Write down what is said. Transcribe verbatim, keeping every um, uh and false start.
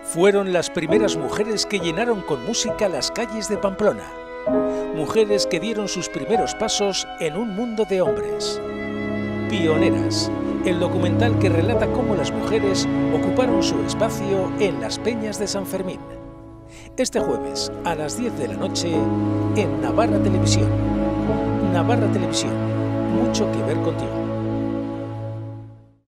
Fueron las primeras mujeres que llenaron con música las calles de Pamplona. Mujeres que dieron sus primeros pasos en un mundo de hombres. Pioneras, el documental que relata cómo las mujeres ocuparon su espacio en las peñas de San Fermín. Este jueves, a las diez de la noche, en Navarra Televisión. Navarra Televisión, mucho que ver contigo.